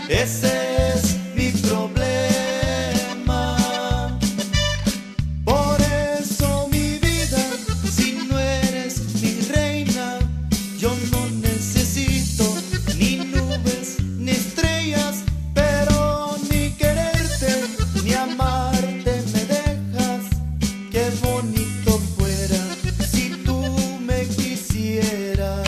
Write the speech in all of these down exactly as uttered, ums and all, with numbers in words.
Ese es mi problema. Por eso mi vida, si no eres mi reina, yo no necesito ni nubes ni estrellas, pero ni quererte ni amarte me dejas. Qué bonito fuera si tú me quisieras.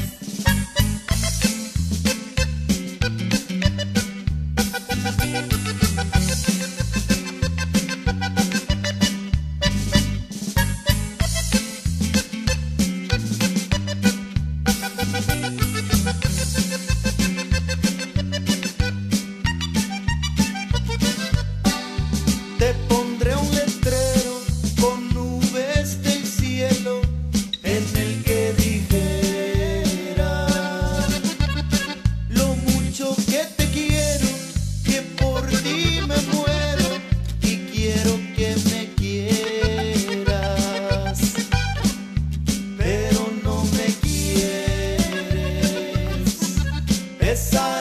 Te pondré un letrero con nubes del cielo en el que dijera lo mucho que te quiero, que por ti me muero y quiero que me quieras, pero no me quieres. Esa